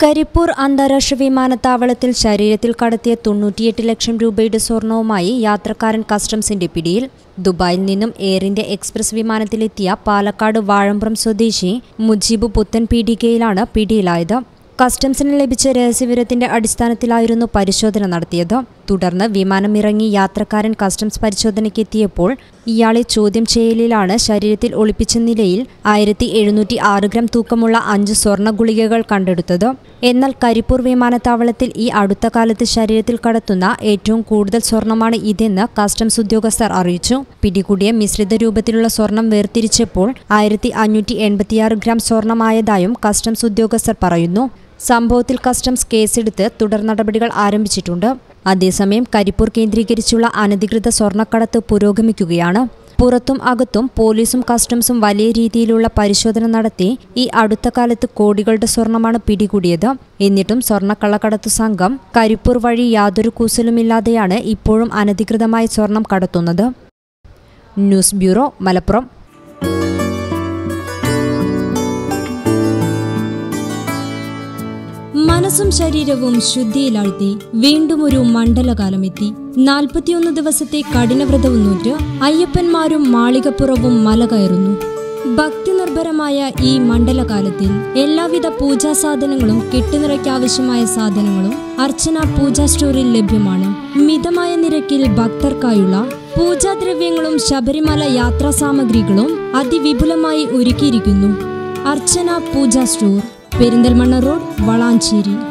കരിപ്പൂർ അന്താരാഷ്ട്ര വിമാനത്താവളത്തിൽ ശരീരത്തിൽ കടത്തിയ 98 ലക്ഷം രൂപയുടെ സ്വർണവുമായി യാത്രക്കാരൻ കസ്റ്റംസിന്റെ പിടിയിൽ. ദുബായിൽ നിന്നും എയർ ഇന്ത്യ എക്സ്പ്രസ് വിമാനത്തിലെത്തിയ പാലക്കാട് വാഴമ്പ്രം സ്വദേശി മുജീബ് പുത്തൻ പീടികയിലാണ് പിടിയിലായത്. കസ്റ്റംസിന് ലഭിച്ച രഹസ്യവിവരത്തിന്റെ അടിസ്ഥാനത്തിലായിരുന്നു പരിശോധന നടത്തിയത്. തുടർന്ന് വിമാനമിറങ്ങി യാത്രക്കാരൻ കസ്റ്റംസ് പരിശോധനയ്ക്കെത്തിയപ്പോൾ ഇയാളെ ചോദ്യം ചെയ്യലിലാണ് ശരീരത്തിൽ ഒളിപ്പിച്ച നിലയിൽ 1706 ഗ്രാം തൂക്കമുള്ള 5 സ്വർണ്ണ ഗുളികകൾ കണ്ടെടുത്തത്. എന്നാൽ കരിപ്പൂർ വിമാനത്താവളത്തിൽ ഈ അടുത്ത കാലത്ത് ശരീരത്തിൽ കടത്തുന്ന ഏറ്റവും കൂടുതൽ സ്വർണമാണ് ഇതെന്ന് കസ്റ്റംസ് ഉദ്യോഗസ്ഥർ അറിയിച്ചു. പിടികൂടിയ മിശ്രിത രൂപത്തിലുള്ള സ്വർണം വേർതിരിച്ചപ്പോൾ 1586 ഗ്രാം സ്വർണമായതായും കസ്റ്റംസ് ഉദ്യോഗസ്ഥർ പറയുന്നു. സംഭവത്തിൽ കസ്റ്റംസ് കേസെടുത്ത് തുടർ നടപടികൾ ആരംഭിച്ചിട്ടുണ്ട്. അതേസമയം കരിപ്പൂർ കേന്ദ്രീകരിച്ചുള്ള അനധികൃത സ്വർണ്ണക്കടത്ത് പുരോഗമിക്കുകയാണ്. പുറത്തും അകത്തും പോലീസും കസ്റ്റംസും വലിയ രീതിയിലുള്ള പരിശോധന നടത്തി ഈ അടുത്ത കാലത്ത് കോടികളുടെ സ്വർണമാണ് പിടികൂടിയത്. എന്നിട്ടും സ്വർണ്ണക്കള്ളക്കടത്തു സംഘം കരിപ്പൂർ വഴി യാതൊരു കൂസലുമില്ലാതെയാണ് ഇപ്പോഴും അനധികൃതമായി സ്വർണം കടത്തുന്നത്. News bureau, Malappuram. മനസ്സും ശരീരവും ശുദ്ധിയിലാഴ്ത്തി വീണ്ടും ഒരു മണ്ഡലകാലമെത്തി. 41 ദിവസത്തെ കഠിനവ്രതവും നൂറ്റ് അയ്യപ്പന്മാരും മാളികപ്പുറവും മല കയറുന്നു. ഭക്തി നിർഭരമായ ഈ മണ്ഡലകാലത്തിൽ എല്ലാവിധ പൂജാ സാധനങ്ങളും കെട്ടുനിറയ്ക്കാവശ്യമായ സാധനങ്ങളും അർച്ചന പൂജാ സ്റ്റോറിൽ ലഭ്യമാണ്. മിതമായ നിരക്കിൽ ഭക്തർക്കായുള്ള പൂജാദ്രവ്യങ്ങളും ശബരിമല യാത്രാ സാമഗ്രികളും അതിവിപുലമായി ഒരുക്കിയിരിക്കുന്നു. Archana Pooja store, Perinthalmanna road, Valanchery.